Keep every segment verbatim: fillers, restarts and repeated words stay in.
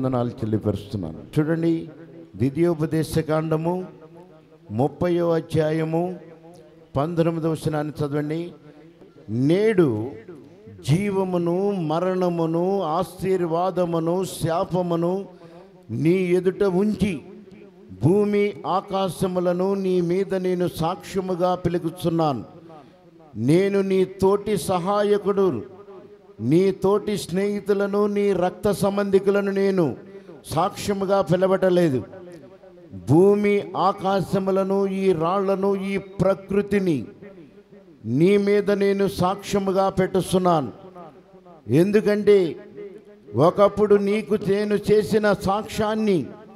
వందనాలు చెల్లిపరుస్తున్నాను. చూడండి, ద్వితీయోపదేశకాండము ముప్పయో అధ్యాయము పంతొమ్మిదవ వచనాన్ని చదవండి. నేడు జీవమును మరణమును ఆశీర్వాదమును శాపమును నీ ఎదుట ఉంచి భూమి ఆకాశములను నీ మీద నేను సాక్ష్యముగా పిలుచున్నాను. నేను నీ తోటి సహాయకుడు, నీ తోటి స్నేహితులను, నీ రక్త సంబంధికులను నేను సాక్ష్యముగా పిలవటలేదు. భూమి ఆకాశములను, ఈ రాళ్లను, ఈ ప్రకృతిని నీ మీద నేను సాక్ష్యముగా పెట్టుస్తున్నాను. ఎందుకంటే ఒకప్పుడు నీకు నేను చేసిన సాక్ష్యాన్ని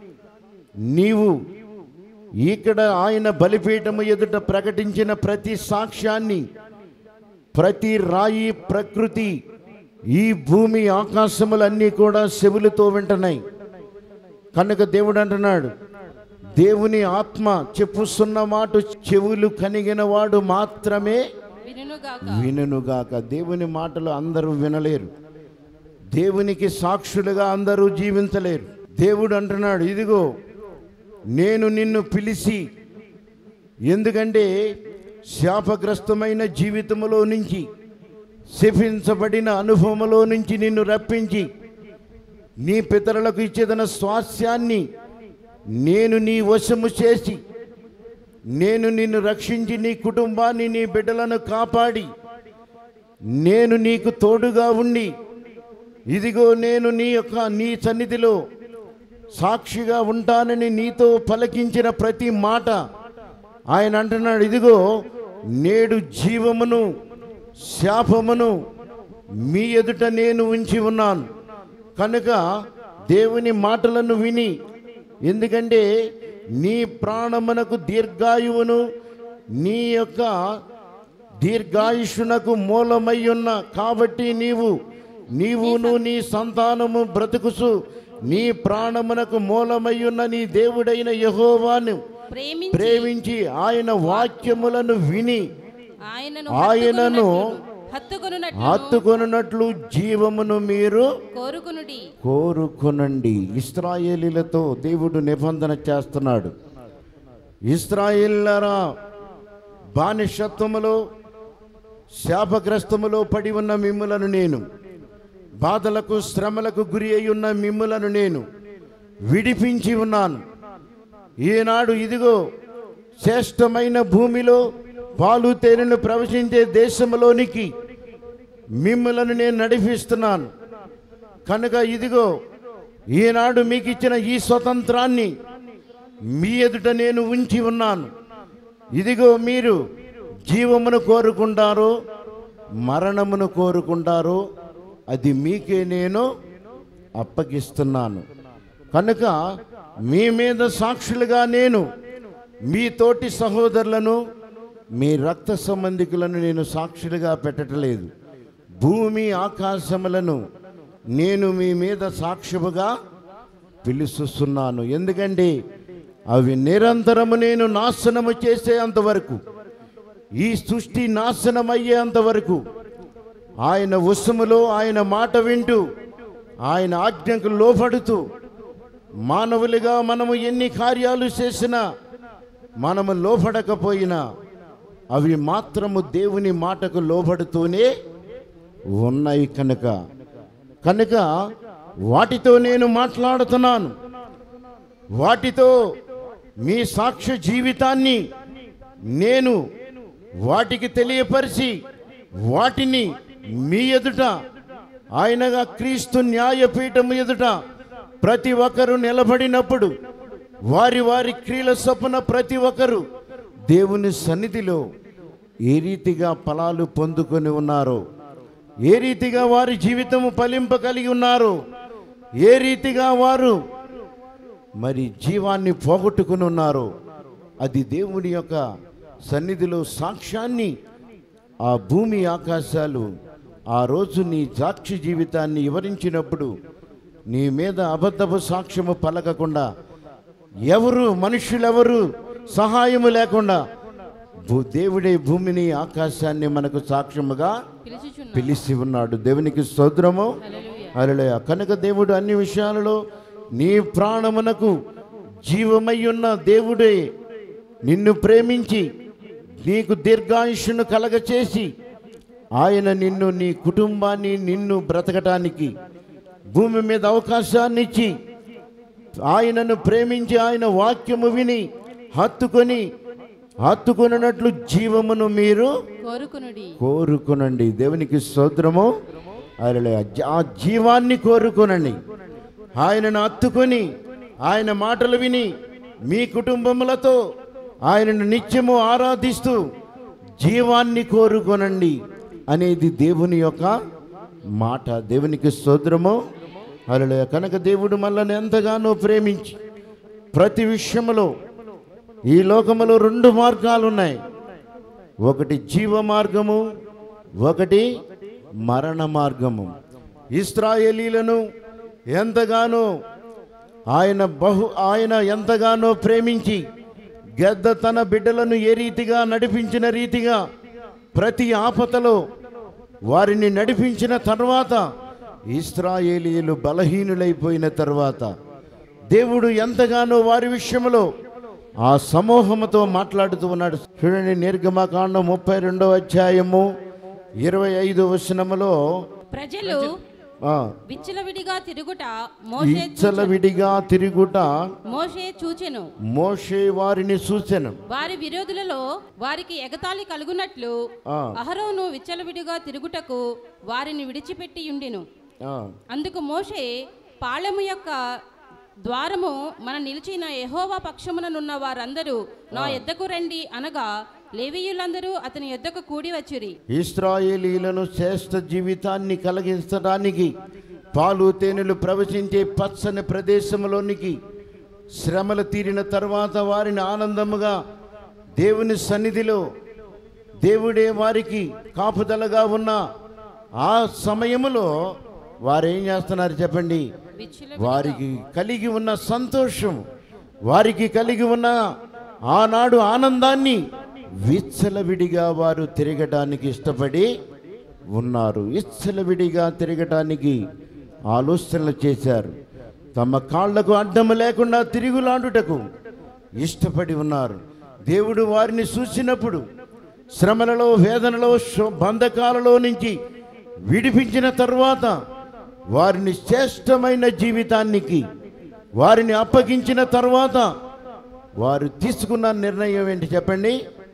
నీవు ఇక్కడ ఆయన బలిపీఠము ఎదుట ప్రకటించిన ప్రతి సాక్ష్యాన్ని, ప్రతి రాయి, ప్రకృతి, ఈ భూమి ఆకాశములన్నీ కూడా చెవులతో వింటున్నాయి. కనుక దేవుడు అంటున్నాడు, దేవుని ఆత్మ చెప్పుస్తున్న మాట చెవులు కనిగిన వాడు మాత్రమే వినుగాక. దేవుని మాటలు అందరూ వినలేరు, దేవునికి సాక్షులుగా అందరూ జీవించలేరు. దేవుడు అంటున్నాడు, ఇదిగో నేను నిన్ను పిలిచి, ఎందుకంటే శాపగ్రస్తమైన జీవితంలో నుంచి, శపించబడిన అనుభవంలో నుంచి నిన్ను రప్పించి నీ పితరులకు ఇచ్చేదన స్వాస్యాన్ని నేను నీ వశము చేసి, నేను నిన్ను రక్షించి నీ కుటుంబాన్ని, నీ బిడ్డలను కాపాడి, నేను నీకు తోడుగా ఉండి, ఇదిగో నేను నీ యొక్క నీ సన్నిధిలో సాక్షిగా ఉంటానని నీతో పలికించిన ప్రతి మాట ఆయన అంటున్నాడు, ఇదిగో నేడు జీవమును శాపమును మీ ఎదుట నేను ఉంచి ఉన్నాను. కనుక దేవుని మాటలను విని, ఎందుకంటే నీ ప్రాణమునకు దీర్ఘాయువును, నీ యొక్క దీర్ఘాయుషునకు మూలమై ఉన్న కాబట్టి నీవు నీవును నీ సంతానము బ్రతుకుసు నీ ప్రాణమునకు మూలమై ఉన్న నీ దేవుడైన యెహోవాను ప్రేమించి ఆయన వాక్యములను విని ఆయనను హత్తుకొనున్నట్లు జీవమును మీరు కోరుకొనుడి కోరుకొనండి. ఇశ్రాయేలీలతో దేవుడు నిబంధన చేస్తున్నాడు. ఇశ్రాయేలీయులారా, బానిసత్వములో శాపగ్రస్తములో పడి ఉన్న మిమ్ములను నేను, బాధలకు శ్రమలకు గురి అయి ఉన్న మిమ్ములను నేను విడిపించి ఉన్నాను. ఈనాడు ఇదిగో శ్రేష్టమైన భూమిలో పాలు తేనెలు ప్రవశించే దేశంలోనికి మిమ్ములను నేను నడిపిస్తున్నాను. కనుక ఇదిగో ఈనాడు మీకు ఇచ్చిన ఈ స్వతంత్రాన్ని మీ ఎదుట నేను ఉంచి ఉన్నాను. ఇదిగో మీరు జీవమును కోరుకుంటారో మరణమును కోరుకుంటారో అది మీకే నేను అప్పగిస్తున్నాను. కనుక మీ మీద సాక్షులుగా నేను మీ తోటి సహోదరులను, మీ రక్త సంబంధికులను నేను సాక్షులుగా పెట్టట్లేదు. భూమి ఆకాశములను నేను మీ మీద సాక్ష్యముగా పిలుస్తున్నాను. ఎందుకంటే అవి నిరంతరము నేను నాశనము చేసేంతవరకు, ఈ సృష్టి నాశనమయ్యేంతవరకు ఆయన వశములో, ఆయన మాట వింటూ, ఆయన ఆజ్ఞకు లోబడుతూ, మానవులుగా మనము ఎన్ని కార్యాలు చేసినా మనము లోబడకపోయినా అవి మాత్రము దేవుని మాటకు లోబడుతూనే ఉన్నాయి. కనుక కనుక వాటితో నేను మాట్లాడుతున్నాను. వాటితో మీ సాక్ష్య జీవితాన్ని నేను వాటికి తెలియపరిచి, వాటిని మీ ఎదుట ఆయనగా క్రీస్తు న్యాయపీఠము ఎదుట ప్రతి ఒక్కరు నిలబడినప్పుడు వారి వారి క్రియల చొప్పున ప్రతి ఒక్కరు దేవుని సన్నిధిలో ఏ రీతిగా ఫలాలు పొందుకొని ఉన్నారో, ఏ రీతిగా వారి జీవితము ఫలింప కలిగి ఉన్నారో, ఏ రీతిగా వారు మరి జీవాన్ని పోగొట్టుకుని ఉన్నారో, అది దేవుని యొక్క సన్నిధిలో సాక్ష్యాన్ని ఆ భూమి ఆకాశాలు ఆ రోజు నీ సాక్షి జీవితాన్ని వివరించినప్పుడు నీ మీద అబద్ధపు సాక్ష్యము పలకకుండా, ఎవరు మనుషులెవరు సహాయము లేకుండా దేవుడే భూమిని ఆకాశాన్ని మనకు సాక్ష్యముగా పిలిచి ఉన్నాడు. దేవునికి స్తోత్రము. హల్లెలూయా. కనుక దేవుడు అన్ని విషయాలలో నీ ప్రాణమునకు జీవమయ్యున్న దేవుడే నిన్ను ప్రేమించి నీకు దీర్ఘాయుష్ను కలగచేసి ఆయన నిన్ను, నీ కుటుంబాన్ని, నిన్ను బ్రతకటానికి భూమి మీద అవకాశాన్ని ఇచ్చి ఆయనను ప్రేమించి ఆయన వాక్యము విని హత్తుకొని హత్తుకొనున్నట్లు జీవమును మీరు కోరుకొనుడి కోరుకొనండి. దేవునికి స్తోత్రము. హల్లెలూయా. ఆ జీవాన్ని కోరుకొనండి. ఆయనను హత్తుకొని ఆయన మాటలు విని మీ కుటుంబములతో ఆయనను నిత్యము ఆరాధిస్తూ జీవాన్ని కోరుకొనండి అనేది దేవుని యొక్క మాట. దేవునికి స్తోత్రము. హల్లెలూయా. కనుక దేవుడు మనల్ని ఎంతగానో ప్రేమించి ప్రతి విషయములో, ఈ లోకములో రెండు మార్గాలు ఉన్నాయి. ఒకటి జీవ మార్గము, ఒకటి మరణ మార్గము. ఇశ్రాయేలీలను ఎంతగానో ఆయన బహు ఆయన ఎంతగానో ప్రేమించి గెద్ద తన బిడ్డలను ఏ రీతిగా నడిపించిన రీతిగా ప్రతి ఆపదలో వారిని నడిపించిన తర్వాత ఇశ్రాయేలీయులు బలహీనులైపోయిన తర్వాత దేవుడు ఎంతగానో వారి విషయంలో ఆ సమూహముతో మాట్లాడుతూ ఉన్నాడు. చూడండి, నిర్గమకాండం ముప్పై రెండవ అధ్యాయము ఇరవై ఐదు వచనములో ప్రజలు విచ్చలవిడిగా తిరుగుట విచ్చలవిడిగా తిరుగుట మోషే చూచెను. మోషే వారిని చూచెను. వారి విరోధులలో వారికి ఎగతాళి కలుగునట్లు అహరోను విచ్చలవిడిగా తిరుగుటకు వారిని విడిచిపెట్టి ఉండెను. అందుకు మోషే పాళెము యొక్క ద్వారము మన నిలిచిన యెహోవా పక్షముననున్న వారందరూ నా యొద్దకు రండి అనగా లేవీయులందరూ అతని యొద్దకు కూడి వచ్చిరి. ఇశ్రాయేలీయులను శ్రేష్ఠ జీవితాన్ని కలిగించడానికి పాలు తేనెలు ప్రవచించే పచ్చని ప్రదేశంలోనికి శ్రమలు తీరిన తర్వాత వారిని ఆనందముగా దేవుని సన్నిధిలో దేవుడే వారికి కాపుదలగా ఉన్న ఆ సమయములో వారు ఏం చేస్తున్నారు చెప్పండి? వారికి కలిగి ఉన్న సంతోషం, వారికి కలిగి ఉన్న ఆనాడు ఆనందాన్ని విచ్చలవిడిగా వారు తిరగడానికి ఇష్టపడి ఉన్నారు. విచ్చలవిడిగా తిరగటానికి ఆలోచనలు చేశారు. తమ కాళ్లకు అడ్డము లేకుండా తిరుగులాడుటకు ఇష్టపడి ఉన్నారు. దేవుడు వారిని చూసినప్పుడు శ్రమలలో, వేదనలో, బంధకాలలో నుంచి విడిపించిన తరువాత వారిని శ్రేష్టమైన జీవితానికి వారిని అప్పగించిన తర్వాత వారు తీసుకున్న నిర్ణయం ఏంటి చెప్పండి?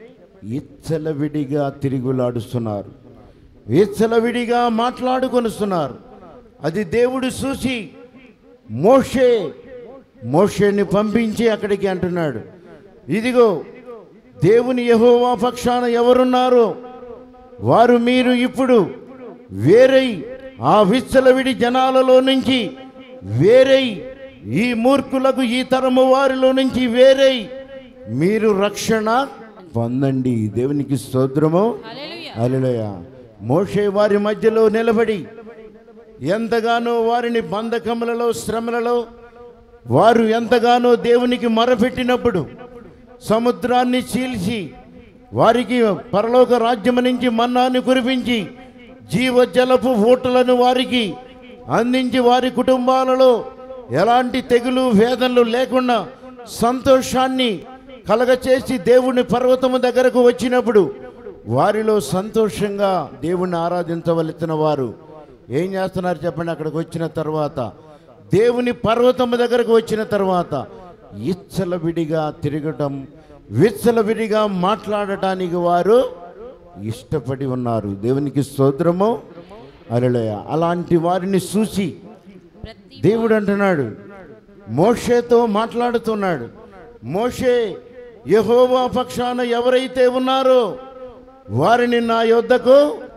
ఇచ్చలవిడిగా తిరుగులాడుస్తున్నారు, ఇచ్చలవిడిగా మాట్లాడుకొనిస్తున్నారు. అది దేవుడు చూసి మోషే మోషేని పంపించి అక్కడికి అంటున్నాడు, ఇదిగో దేవుని యెహోవా పక్షాన ఎవరున్నారో వారు మీరు ఇప్పుడు వేరై ఆ విచ్చలవిడి జనాలలో నుంచి వేరై, ఈ మూర్ఖులకు ఈ తరము వారిలో నుంచి వేరై మీరు రక్షణ పొందండి. దేవునికి స్తోత్రము. హల్లెలూయా. మోషే వారి మధ్యలో నిలబడి ఎంతగానో వారిని బంధకములలో, శ్రమలలో వారు ఎంతగానో దేవునికి మొరపెట్టినప్పుడు సముద్రాన్ని చీల్చి వారికి పరలోక రాజ్యము నుంచి మన్నాను కురిపించి జీవజలపు ఊటలను వారికి అందించి వారి కుటుంబాలలో ఎలాంటి తెగులు వేదనలు లేకుండా సంతోషాన్ని కలగచేసి దేవుని పర్వతము దగ్గరకు వచ్చినప్పుడు వారిలో సంతోషంగా దేవుణ్ణి ఆరాధించవలసిన వారు ఏం చేస్తున్నారు చెప్పండి? అక్కడికి వచ్చిన తర్వాత, దేవుని పర్వతము దగ్గరకు వచ్చిన తర్వాత ఇచ్చలవిడిగా తిరగటం, విచ్చలవిడిగా మాట్లాడటానికి వారు ఇష్టపడి ఉన్నారు. దేవునికి స్తోత్రము. హల్లెలూయా. అలాంటి వారిని చూసి దేవుడు అంటున్నాడు, మోషేతో మాట్లాడుతున్నాడు, మోషే యెహోవా పక్షాన ఎవరైతే ఉన్నారో వారిని నా యొద్దకు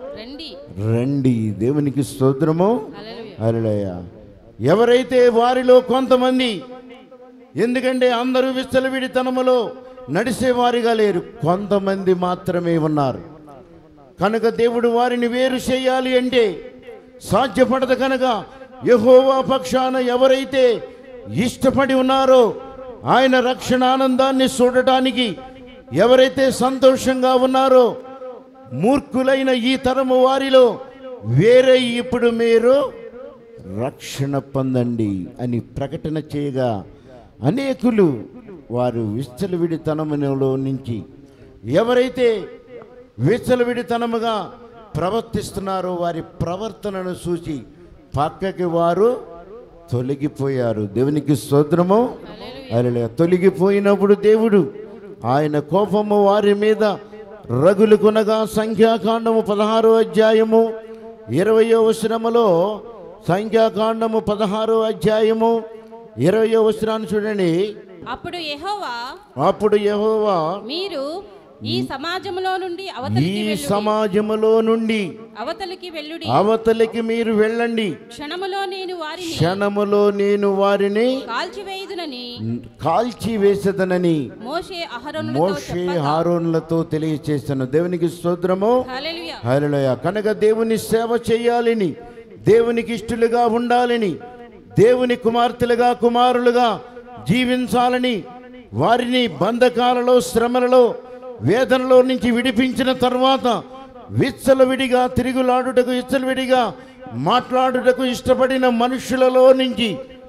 రండి. దేవునికి స్తోత్రము. హల్లెలూయా. ఎవరైతే వారిలో కొంతమంది, ఎందుకంటే అందరూ విచ్చలవిడితనములో నడిచేవారిగా లేరు, కొంతమంది మాత్రమే ఉన్నారు. కనుక దేవుడు వారిని వేరు చేయాలి అంటే సాధ్యపడదు. కనుక యెహోవా పక్షాన ఎవరైతే ఇష్టపడి ఉన్నారో, ఆయన రక్షణ ఆనందాన్ని చూడటానికి ఎవరైతే సంతోషంగా ఉన్నారో, మూర్ఖులైన ఈ తరము వారిలో వేరే ఇప్పుడు మీరు రక్షణ పొందండి అని ప్రకటన చేయగా అనేకులు వారు విచ్చలవిడితనములో నుంచి ఎవరైతే విచ్చలవిడితనముగా ప్రవర్తిస్తున్నారో వారి ప్రవర్తనను చూసి పక్కకి వారు తొలగిపోయారు. దేవునికి స్తోత్రము. హల్లెలూయా. తొలగిపోయినప్పుడు దేవుడు ఆయన కోపము వారి మీద రగులు కొనగా, సంఖ్యాకాండము పదహారో అధ్యాయము ఇరవయో వచనములో, సంఖ్యాకాండము పదహారో అధ్యాయము ఇరవయో వచనాన్ని చూడండి. అప్పుడు యెహోవా అప్పుడు యెహోవా మీరు ఈ సమాజములో నుండి ఈ అవతలికి వెళ్ళుడి. సమాజములో నుండి అవతలికి వెళ్ళుడి. అవతలికి మీరు వెళ్ళండి. క్షణములో నేను వారిని క్షణములో నేను వారిని కాల్చివేయుదునని కాల్చివేసదనని మోషే అహరోనులతో మోషే చెప్పగా. హారోనులతో తెలియచేస్తాను. దేవునికి స్తోత్రము. హల్లెలూయా. హల్లెలూయా. కనుక దేవుని సేవ చేయాలని, దేవునికి ఇష్టలుగా ఉండాలని, దేవుని కుమార్తెలుగా కుమారులుగా జీవించాలని, వారిని బంధకాలలో, శ్రమలలో, వేదనలో నుంచి విడిపించిన తర్వాత విచ్చలవిడిగా తిరుగులాడుటకు, విచ్చలవిడిగా మాట్లాడుటకు ఇష్టపడిన మనుషులలో నుంచి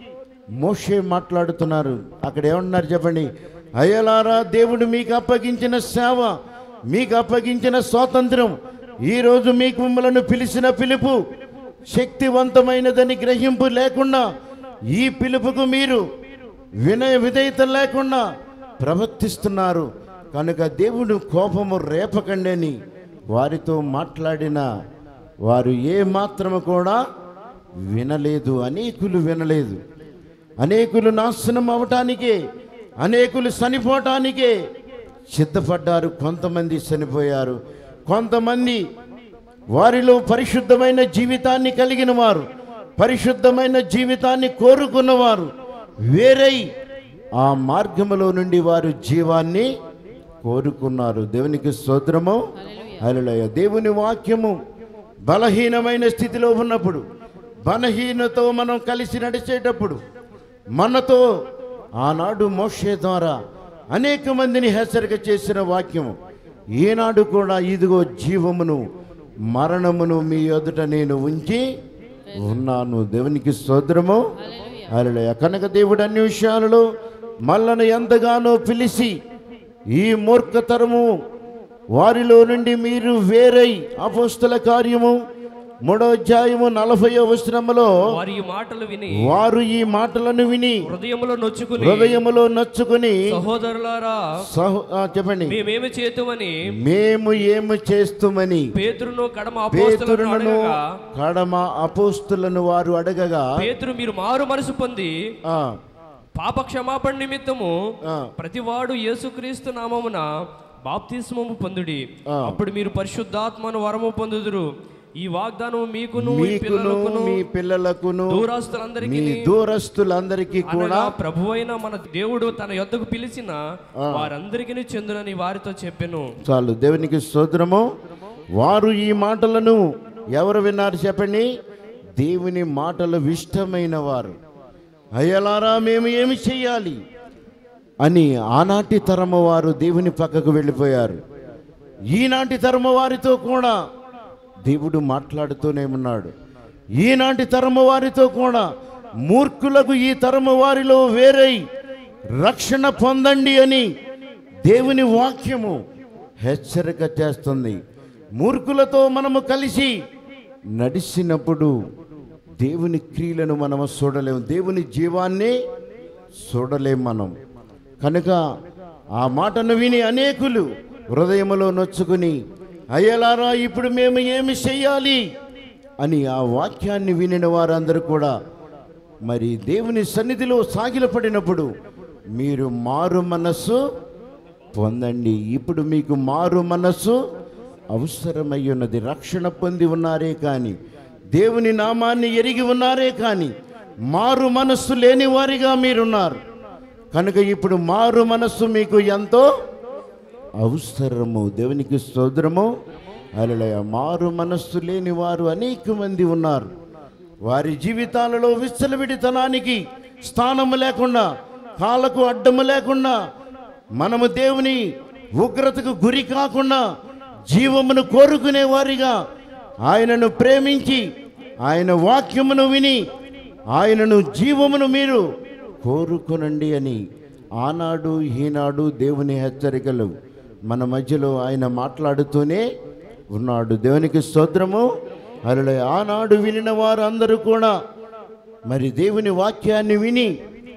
మోషే మాట్లాడుతున్నారు. అక్కడ ఏమన్నారు చెప్పండి. అయ్యలారా, దేవుడు మీకు అప్పగించిన సేవ, మీకు అప్పగించిన స్వాతంత్రం, ఈరోజు మీకు మిమ్మల్ని పిలిచిన పిలుపు శక్తివంతమైనదని గ్రహింపు లేకుండా, ఈ పిలుపుకు మీరు వినయ విధేయత లేకుండా ప్రవర్తిస్తున్నారు. కనుక దేవుడు కోపము రేపకండి అని వారితో మాట్లాడిన వారు ఏ మాత్రము కూడా వినలేదు. అనేకులు వినలేదు. అనేకులు నాశనం అవటానికే, అనేకులు చనిపోవటానికే సిద్ధపడ్డారు. కొంతమంది చనిపోయారు. కొంతమంది వారిలో పరిశుద్ధమైన జీవితాన్ని కలిగిన వారు, పరిశుద్ధమైన జీవితాన్ని కోరుకున్నవారు వేరై ఆ మార్గములో నుండి వారు జీవాన్ని కోరుకున్నారు. దేవునికి స్తోత్రము. హల్లెలూయా. దేవుని వాక్యము బలహీనమైన స్థితిలో ఉన్నప్పుడు, బలహీనతో మనం కలిసి నడిచేటప్పుడు, మనతో ఆనాడు మోషే ద్వారా అనేక మందిని హెచ్చరిక చేసిన వాక్యము ఈనాడు కూడా, ఇదిగో జీవమును మరణమును మీ ఎదుట నేను ఉంచి ఉన్నాను. దేవునికి స్తోత్రము. హల్లెలూయా. కనుక దేవుడు అన్ని విషయాలలో మళ్ళను ఎంతగానో పిలిచి, ఈ మూర్ఖతరము వారిలో నుండి మీరు వేరై, అపోస్తల కార్యము మూడో అధ్యాయము నలభైవ వచనములో, వారు ఈ మాటలు విని వారు ఈ మాటలను విని హృదయములో నొచ్చుకుని హృదయములో నొచ్చుకుని సహోదరులారా సహో ఆ, చెప్పండి. మేమేమి చేతుమని మేము ఏమి చేస్తుమని పేతురును కడమ అపోస్తలులను పేతురును అడగగా, కడమ అపోస్తులను వారు అడగగా, పేతురు మీరు మారు మనసు పొంది ఆ, పాప క్షమాపణ నిమిత్తము ఆ. ప్రతివాడు యేసుక్రీస్తు నామమున బాప్తిస్మము పొందుడి, ఆ. అప్పుడు మీరు పరిశుద్ధాత్మను వరము పొందుదురు. ఈ వాగ్దానం మీకును మీ మీకును పిల్లలకును మీ పిల్లలకును దూరస్తులందరికీ మీ దూరస్తులందరికీ కూడా ప్రభువైన మన దేవుడు తన యొద్దకు పిలిచిన వారందరికీ చెందునని వారితో చెప్పెను. చాలు. దేవునికి స్తోత్రము. వారు ఈ మాటలను ఎవరు విన్నారు చెప్పండి. దేవుని మాటలు ఇష్టమైన వారు. అయ్యలారా, మేము ఏమి చెయ్యాలి అని ఆనాటి తరము వారు దేవుని పక్కకు వెళ్ళిపోయారు. ఈనాటి తరము వారితో కూడా దేవుడు మాట్లాడుతూనే ఉన్నాడు. ఈనాటి తరము వారితో కూడా మూర్ఖులకు ఈ తరము వారిలో వేరై రక్షణ పొందండి అని దేవుని వాక్యము హెచ్చరిక చేస్తుంది. మూర్ఖులతో మనము కలిసి నడిచినప్పుడు దేవుని క్రియలను మనము చూడలేము, దేవుని జీవాన్ని చూడలేము మనం. కనుక ఆ మాటను విని అనేకులు హృదయములో నొచ్చుకుని, అయ్యలారా, ఇప్పుడు మేము ఏమి చెయ్యాలి అని ఆ వాక్యాన్ని వినిన వారందరూ కూడా మరి దేవుని సన్నిధిలో సాగిలపడినప్పుడు, మీరు మారు మనస్సు పొందండి. ఇప్పుడు మీకు మారు మనస్సు అవసరమై ఉన్నది. రక్షణ పొంది ఉన్నారే కానీ, దేవుని నామాన్ని ఎరిగి ఉన్నారే కానీ మారు మనస్సు లేని వారిగా మీరున్నారు. కనుక ఇప్పుడు మారు మనస్సు మీకు ఎంతో అవసరము. దేవునికి స్తోత్రము. హల్లెలూయా. మారు మనస్సు లేని వారు అనేక మంది ఉన్నారు. వారి జీవితాలలో విచ్చలవిడితనానికి స్థానము లేకుండా, కాళ్ళకు అడ్డము లేకుండా, మనము దేవుని ఉగ్రతకు గురి కాకుండా జీవమును కోరుకునే వారిగా, ఆయనను ప్రేమించి ఆయన వాక్యమును విని ఆయనను జీవమును మీరు కోరుకొనండి అని ఆనాడు ఈనాడు దేవుని హెచ్చరికలు మన మధ్యలో ఆయన మాట్లాడుతూనే ఉన్నాడు. దేవునికి స్తోత్రము. హల్లెలూయా. ఆనాడు వినిన వారు అందరూ కూడా మరి దేవుని వాక్యాన్ని విని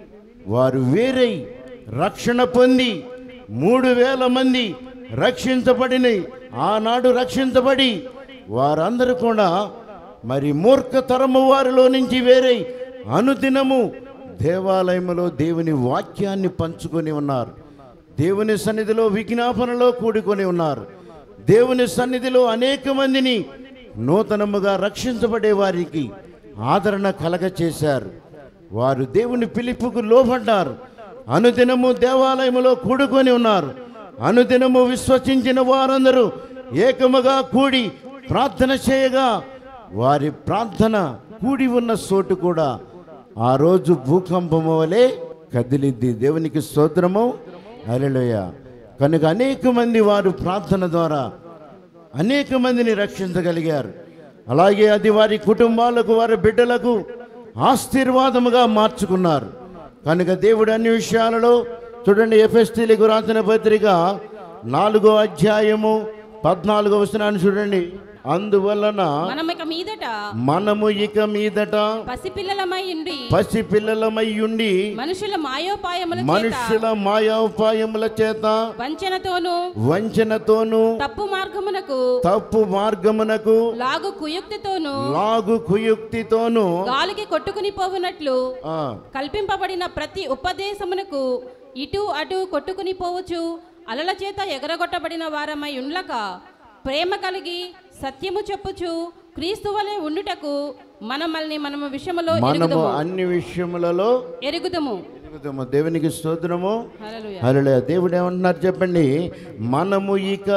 వారు వేరై రక్షణ పొంది మూడు వేల మంది రక్షించబడిన ఆనాడు రక్షించబడి వారందరూ కూడా మరి మూర్ఖతరము వారిలో నుంచి వేరై అనుదినము దేవాలయములో దేవుని వాక్యాన్ని పంచుకొని ఉన్నారు. దేవుని సన్నిధిలో విజ్ఞాపనలో కూడుకొని ఉన్నారు. దేవుని సన్నిధిలో అనేక మందిని నూతనముగా రక్షించబడే వారికి ఆదరణ కలగ చేశారు. వారు దేవుని పిలుపుకు లోబడ్డారు. అనుదినము దేవాలయములో కూడుకొని ఉన్నారు. అనుదినము విశ్వసించిన వారందరూ ఏకముగా కూడి ప్రార్థన చేయగా వారి ప్రార్థన కూడి ఉన్న చోటు కూడా ఆ రోజు భూకంపము వలె కదిలిద్ది. దేవునికి స్తోత్రము. హల్లెలూయా. కనుక అనేక మంది వారు ప్రార్థన ద్వారా అనేక మందిని రక్షించగలిగారు. అలాగే అది వారి కుటుంబాలకు వారి బిడ్డలకు ఆశీర్వాదముగా మార్చుకున్నారు. కనుక దేవుడు అన్ని విషయాలలో చూడండి, ఎఫెసీయులకు రాసిన పత్రిక నాలుగో అధ్యాయము పద్నాలుగో వచనాన్ని చూడండి. అందువలన మనము ఇక మీదట మనము ఇక మీదట పసిపిల్లలమై ఉండి పసిపిల్లలమై ఉండి మనుషుల మాయోపాయముల మనుషుల మాయోపాయముల చేత వంచనతోను వంచనతోను తప్పు మార్గమునకు తప్పు మార్గమునకు లాగు కుయుక్తితోను లాగు కుయుక్తితోను గాలికి కొట్టుకుని పోవునట్లు ఆ, కల్పింపబడిన ప్రతి ఉపదేశమునకు ఇటు అటు కొట్టుకుని పోవచ్చు అలల చేత ఎగరగొట్టబడిన వారమై ఉండక ప్రేమ కలిగి సత్యము చెప్పుచు క్రీస్తు వలె ఉండుటకు మనమల్ని మనము విషయములో మనము అన్ని విషయములలో ఎరుగుదము ఎరుగుదము. దేవునికి స్తోత్రము. హల్లెలూయా. హల్లెలూయా. దేవుడు ఏమంటున్నారు చెప్పండి. మనము ఇక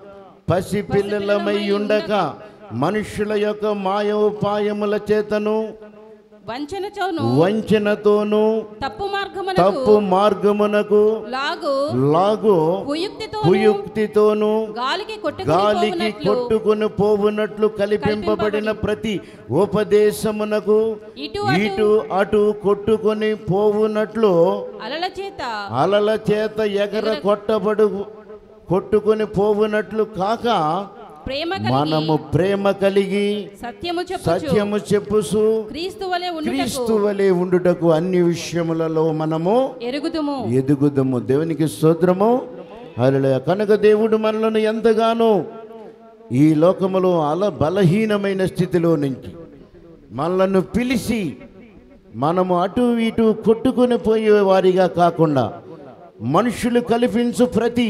పసిపిల్లలమై ఉండక మనుషుల యొక్క మాయోపాయముల చేతను వంచనతోను వంచనతోను తప్పు మార్గమునకు తప్పు మార్గమునకు లాగు లాగు కుయుక్తితోను కుయుక్తితోను గాలికి గాలికి కొట్టుకుని కొట్టుకుని పోవునట్లు కల్పింపబడిన ప్రతి ఉపదేశమునకు ఇటు ఇటు అటు కొట్టుకొని పోవునట్లు అలల చేత అలల చేత ఎగర కొట్టబడు కొట్టుకొని పోవునట్లు కాక ప్రేమ మనము ప్రేమ కలిగి సత్యము చెప్పుచు సత్యము చెప్పుసు క్రీస్తు వలె ఉండుటకు క్రీస్తు వలె ఉండుటకు అన్ని విషయములలో మనము ఎరుగుదుము ఎదుగుదము. దేవునికి స్తోత్రము. హల్లెలూయా. కనుక దేవుడు మనలను ఎంతగానో ఈ లోకములో అల బలహీనమైన స్థితిలో నుంచి మనలను పిలిచి మనము అటు ఇటు కొట్టుకుని పోయే వారిగా కాకుండా మనుషులు కల్పించు ప్రతి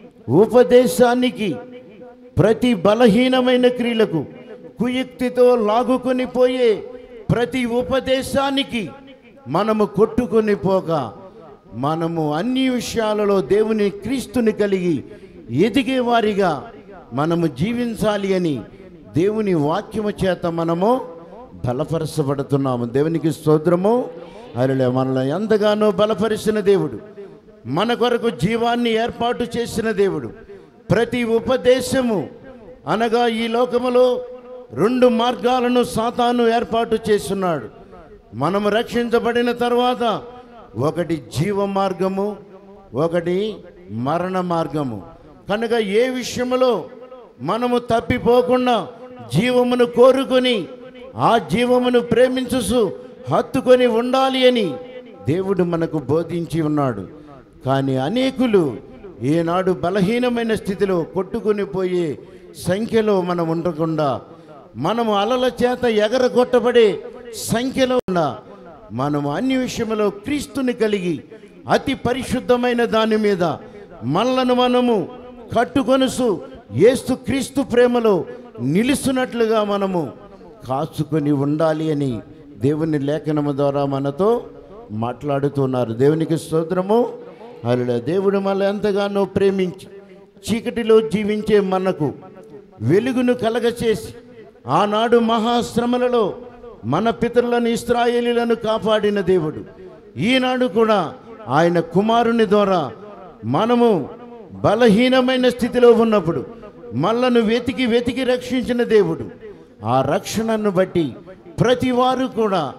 ఉపదేశానికి ప్రతి బలహీనమైన క్రియలకు కుయుక్తితో లాగుకొని పోయే ప్రతి ఉపదేశానికి మనము కొట్టుకొని పోక మనము అన్ని విషయాలలో దేవుని క్రీస్తుని కలిగి ఎదిగే వారిగా మనము జీవించాలి అని దేవుని వాక్యము చేత మనము బలపరచబడుతున్నాము. దేవునికి స్తోత్రము. హల్లెలూయా. మనల్ని ఎంతగానో బలపరిచిన దేవుడు, మన కొరకు జీవాన్ని ఏర్పాటు చేసిన దేవుడు. ప్రతి ఉపదేశము అనగా ఈ లోకములో రెండు మార్గాలను సాతాను ఏర్పాటు చేస్తున్నాడు. మనము రక్షించబడిన తర్వాత ఒకటి జీవ మార్గము, ఒకటి మరణ మార్గము. కనుక ఏ విషయములో మనము తప్పిపోకుండా జీవమును కోరుకొని ఆ జీవమును ప్రేమించుసు హత్తుకొని ఉండాలి అని దేవుడు మనకు బోధించి ఉన్నాడు. కానీ అనేకులు ఈనాడు బలహీనమైన స్థితిలో కొట్టుకుని పోయే సంఖ్యలో మనం ఉండకుండా మనము అలల చేత ఎగరగొట్టబడే సంఖ్యలో ఉన్న మనము అన్ని విషయంలో క్రీస్తుని కలిగి అతి పరిశుద్ధమైన దాని మీద మనలను మనము కట్టుకొనుసు యేసు క్రీస్తు ప్రేమలో నిలుస్తున్నట్లుగా మనము కాచుకొని ఉండాలి అని దేవుని లేఖనము ద్వారా మనతో మాట్లాడుతున్నారు. దేవునికి స్తోత్రము. హల్లెలూయా. దేవుడు మనల్ని ఎంతగానో ప్రేమించి చీకటిలో జీవించే మనకు వెలుగును కలగచేసి ఆనాడు మహాశ్రమలలో మన పితరులను ఇశ్రాయేలీలను కాపాడిన దేవుడు ఈనాడు కూడా ఆయన కుమారుని ద్వారా మనము బలహీనమైన స్థితిలో ఉన్నప్పుడు మనలను వెతికి వెతికి రక్షించిన దేవుడు. ఆ రక్షణను బట్టి ప్రతి వారు కూడా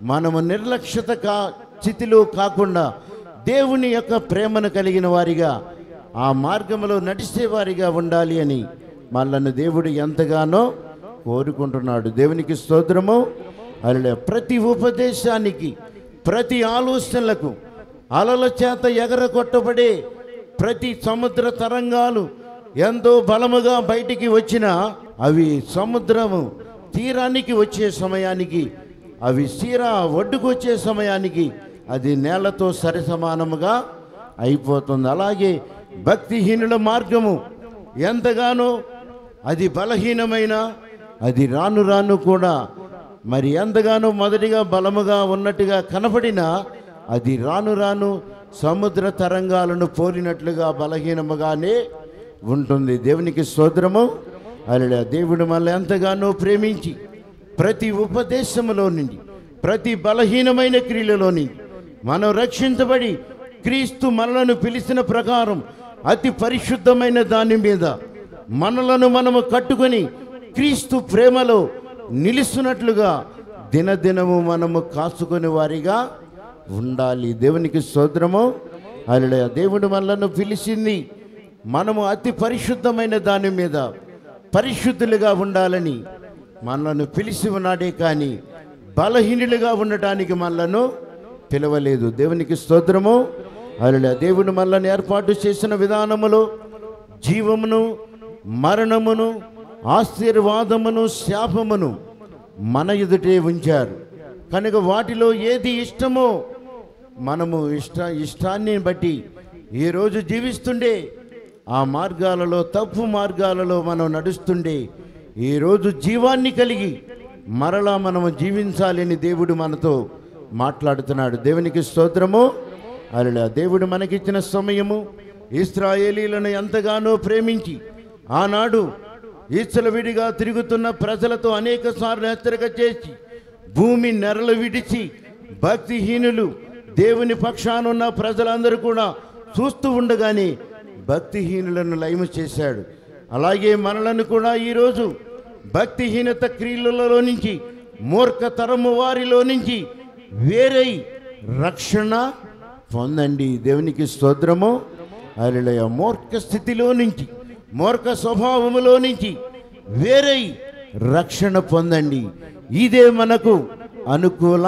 మనము నిర్లక్ష్యత కా స్థితిలో కాకుండా దేవుని యొక్క ప్రేమను కలిగిన వారిగా ఆ మార్గంలో నడిచేవారిగా ఉండాలి అని మనల్ని దేవుడు ఎంతగానో కోరుకుంటున్నాడు. దేవునికి స్తోత్రము. అలా ప్రతి ఉపదేశానికి, ప్రతి ఆలోచనలకు, అలల చేత ఎగరగొట్టబడే ప్రతి సముద్ర తరంగాలు ఎంతో బలముగా బయటికి వచ్చినా అవి సముద్రము తీరానికి వచ్చే సమయానికి, అవి తీరా ఒడ్డుకు వచ్చే సమయానికి అది నేలతో సరిసమానముగా అయిపోతుంది. అలాగే భక్తిహీనుల మార్గము ఎంతగానో అది బలహీనమైన, అది రాను రాను కూడా మరి ఎంతగానో మొదటిగా బలముగా ఉన్నట్టుగా కనపడినా అది రాను రాను సముద్ర తరంగాలను పోలినట్లుగా బలహీనముగానే ఉంటుంది. దేవునికి స్తోత్రము. అలా దేవుడు మనల్ని ఎంతగానో ప్రేమించి ప్రతి ఉపదేశములో నుండి, ప్రతి బలహీనమైన క్రియలలో నుండి మనం రక్షించబడి క్రీస్తు మనలను పిలిచిన ప్రకారం అతి పరిశుద్ధమైన దాని మీద మనలను మనము కట్టుకొని క్రీస్తు ప్రేమలో నిలుస్తున్నట్లుగా దినదినము మనము కాచుకొని వారిగా ఉండాలి. దేవునికి స్తోత్రము. అలా దేవుడు మనలను పిలిచింది మనము అతి పరిశుద్ధమైన దాని మీద పరిశుద్ధులుగా ఉండాలని మనలను పిలిచి ఉన్నాడే కానీ బలహీనులుగా ఉండటానికి మనలను పిలవలేదు. దేవునికి స్తోత్రము. అలా దేవుడు మనల్ని ఏర్పాటు చేసిన విధానములో జీవమును, మరణమును, ఆశీర్వాదమును, శాపమును మన ఎదుటే ఉంచారు కనుక వాటిలో ఏది ఇష్టమో మనము ఇష్ట ఇష్టాన్ని బట్టి ఈరోజు జీవిస్తుండే, ఆ మార్గాలలో, తప్పు మార్గాలలో మనం నడుస్తుండే ఈరోజు జీవాన్ని కలిగి మరలా మనము జీవించాలని దేవుడు మనతో మాట్లాడుతున్నాడు. దేవునికి స్తోత్రము. అలా దేవుడు మనకిచ్చిన సమయము ఇశ్రాయేలీలను ఎంతగానో ప్రేమించి ఆనాడు ఈచ్చలవిడిగా తిరుగుతున్న ప్రజలతో అనేక సార్లు హెచ్చరిక చేసి భూమి నెరలు విడిచి భక్తిహీనులు దేవుని పక్షానున్న ప్రజలందరూ కూడా చూస్తూ ఉండగానే భక్తిహీనులను లయము చేశాడు. అలాగే మనలను కూడా ఈరోజు భక్తిహీనత క్రియలలో నుంచి, మూర్ఖతరము వారిలో నుంచి వేరై రక్షణ పొందండి. దేవునికి స్తోత్రము. హల్లెలూయా. మూర్ఖ స్థితిలో నుంచి, మూర్ఖ స్వభావములో నుంచి వేరై రక్షణ పొందండి. ఇదే మనకు అనుకూల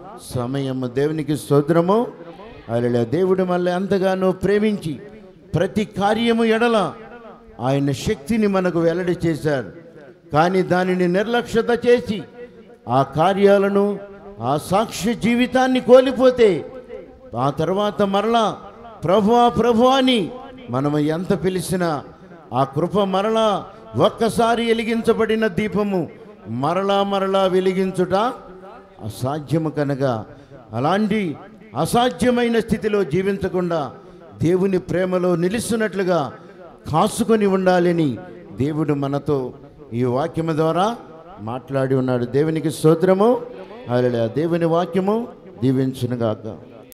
సమయము. దేవునికి స్తోత్రము. హల్లెలూయా. దేవుడు మనల్ని ఎంతగానో ప్రేమించి ప్రతి కార్యము ఎడల ఆయన శక్తిని మనకు వెల్లడి చేశారు. కానీ దానిని నిర్లక్ష్యత చేసి ఆ కార్యాలను, ఆ సాక్ష్య జీవితాన్ని కోల్పోతే ఆ తర్వాత మరలా ప్రభువా ప్రభువా అని మనము ఎంత పిలిచినా ఆ కృప మరలా ఒక్కసారి వెలిగించబడిన దీపము మరలా మరలా వెలిగించుట అసాధ్యము. కనుక అలాంటి అసాధ్యమైన స్థితిలో జీవించకుండా దేవుని ప్రేమలో నిలుస్తున్నట్లుగా కాసుకొని ఉండాలని దేవుడు మనతో ఈ వాక్యము ద్వారా మాట్లాడి ఉన్నాడు. దేవునికి స్తోత్రము. హల్లెలూయా. దేవుని వాక్యము దీవించునుగాక.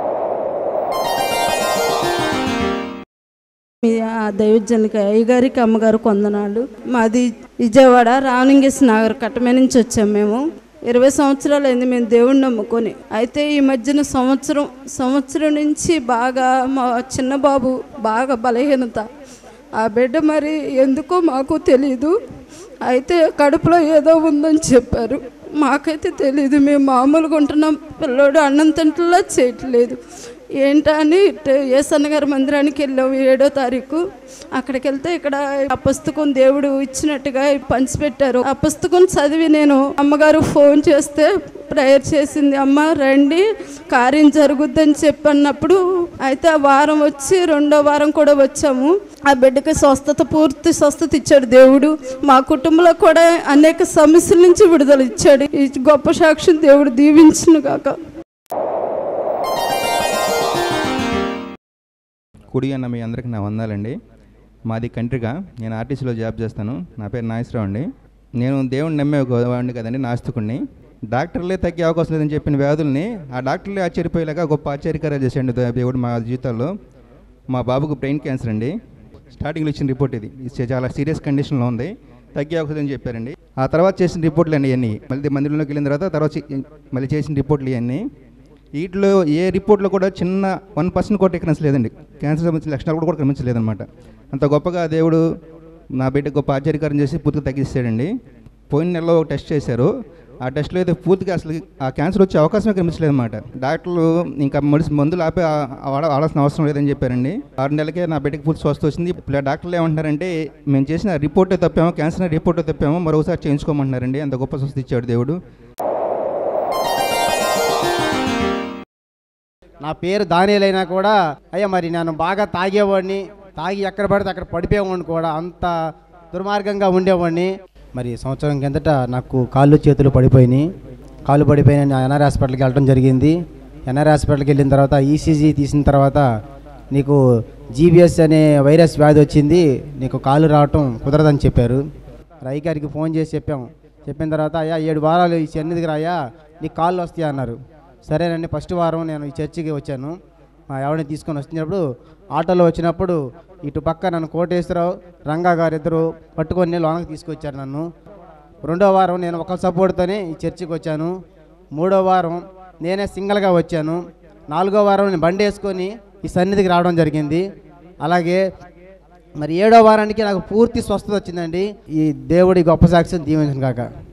ఆ దైవజనులకి అయ్యగారికి అమ్మగారు కొందనాలు. మాది విజయవాడ రావణింగేశ్ నగర్ కట్టమే నుంచి వచ్చాము. మేము ఇరవై సంవత్సరాలు అయింది మేము దేవుణ్ణి నమ్ముకొని. అయితే ఈ మధ్యన సంవత్సరం సంవత్సరం నుంచి బాగా మా చిన్న బాబు బాగా బలహీనత. ఆ బిడ్డ మరి ఎందుకో మాకు తెలీదు. అయితే కడుపులో ఏదో ఉందని చెప్పారు. మాకైతే తెలీదు. మేము మామూలుగా ఉంటున్నాం. పిల్లోడు అన్నం తింటలా చేయట్లేదు. ఏంటని ఏసన్న గారి మందిరానికి వెళ్ళాము ఏడో తారీఖు. అక్కడికి వెళ్తే ఇక్కడ ఆ పుస్తకం దేవుడు ఇచ్చినట్టుగా పంచిపెట్టారు. ఆ పుస్తకం చదివి నేను అమ్మగారు ఫోన్ చేస్తే ప్రేయర్ చేసింది. అమ్మ రండి కార్యం జరుగుద్దని చెప్పన్నప్పుడు అయితే ఆ వారం వచ్చి రెండో వారం కూడా వచ్చాము. ఆ బిడ్డకి స్వస్థత, పూర్తి స్వస్థత ఇచ్చాడు దేవుడు. మా కుటుంబంలో కూడా అనేక సమస్యల నుంచి విడుదల ఇచ్చాడు. ఈ గొప్ప సాక్ష్యం దేవుడు దీవించును గాక. కుడి అన్న మీ అందరికీ నా వందాలండి. మాది కంట్రీగా, నేను ఆర్టీసీలో జాబ్ చేస్తాను. నా పేరు నాగేశ్వరరావు అండి. నేను దేవుడిని నమ్మే వాడిని కదండి, నాస్తికుడిని. డాక్టర్లే తగ్గే అవకాశం లేదని చెప్పిన వ్యాధుల్ని ఆ డాక్టర్లే ఆశ్చర్యపోయేలాగా గొప్ప ఆశ్చర్యకరం చేశాడు దేవుడు మా జీవితాల్లో. మా బాబుకు బ్రెయిన్ క్యాన్సర్ అండి. స్టార్టింగ్లో ఇచ్చిన రిపోర్ట్ ఇది. ఇది చాలా సీరియస్ కండిషన్లో ఉంది. తగ్గే అవకాశం అని చెప్పారండి. ఆ తర్వాత చేసిన రిపోర్ట్లు అండి ఇవన్నీ, మళ్ళీ మందిరంలోకి వెళ్ళిన తర్వాత తర్వాత మళ్ళీ చేసిన రిపోర్ట్లు ఇవన్నీ. వీటిలో ఏ రిపోర్ట్లో కూడా చిన్న వన్ పర్సెంట్ కూడా ఎక్కడెన్స్ లేదండి. క్యాన్సర్ సంబంధించిన లక్షణాలు కూడా కనిపించలేదన్నమాట. అంత గొప్పగా దేవుడు నా బిడ్డ గొప్ప ఆశ్చర్యకారం చేసి పూర్తిగా తగ్గిస్తాడండి. పోయిన నెలలో ఒక టెస్ట్ చేశారు. ఆ టెస్ట్లో అయితే పూర్తిగా అసలు ఆ క్యాన్సర్ వచ్చే అవకాశమే కనిపించలేదు అనమాట. డాక్టర్లు ఇంకా మెడిసిన్ మందులు ఆపి ఆడాల్సిన అవసరం లేదని చెప్పారండి. ఆరు నెలలకే నా బిడ్డకి పూర్తి స్వస్థ వచ్చింది. ఇప్పుడు డాక్టర్లు ఏమంటున్నారంటే మేము చేసిన రిపోర్టే తప్పామో, క్యాన్సర్ రిపోర్టే తప్పామో, మరోసారి చేయించుకోమంటున్నారండి. అంత గొప్ప స్వస్థ ఇచ్చాడు దేవుడు. నా పేరు దానిలైనా కూడా అయ్యా మరి నేను బాగా తాగేవాడిని, తాగి ఎక్కడ పడితే అక్కడ పడిపోయేవాడిని కూడా, అంత దుర్మార్గంగా ఉండేవాడిని. మరి సంవత్సరం కిందట నాకు కాళ్ళు చేతులు పడిపోయినాయి. కాళ్ళు పడిపోయిన ఎన్ఆర్ హాస్పిటల్కి వెళ్ళడం జరిగింది. ఎన్ఆర్ హాస్పిటల్కి వెళ్ళిన తర్వాత ఈసీజీ తీసిన తర్వాత నీకు జీబీఎస్ అనే వైరస్ వ్యాధి వచ్చింది, నీకు కాళ్ళు రావటం కుదరదని చెప్పారు. రై గారికి ఫోన్ చేసి చెప్పాము. చెప్పిన తర్వాత అయ్యా ఏడు వారాలు ఈ చెన్నిదికి రాయా, నీకు కాళ్ళు వస్తాయి అన్నారు. సరేనండి. ఫస్ట్ వారం నేను ఈ చర్చికి వచ్చాను. మా ఎవరిని తీసుకొని వచ్చినప్పుడు ఆటోలో వచ్చినప్పుడు ఇటు పక్క నన్ను కోటేశ్వరరావు, రంగా గారు ఇద్దరు పట్టుకొని లోనకి తీసుకొచ్చారు నన్ను. రెండో వారం నేను ఒక సపోర్ట్తోనే ఈ చర్చికి వచ్చాను. మూడో వారం నేనే సింగిల్గా వచ్చాను. నాలుగో వారం నేను బండి వేసుకొని ఈ సన్నిధికి రావడం జరిగింది. అలాగే మరి ఏడో వారానికి నాకు పూర్తి స్వస్థత వచ్చిందండి. ఈ దేవుడి గొప్ప సాక్ష్యం దీవించను కాక.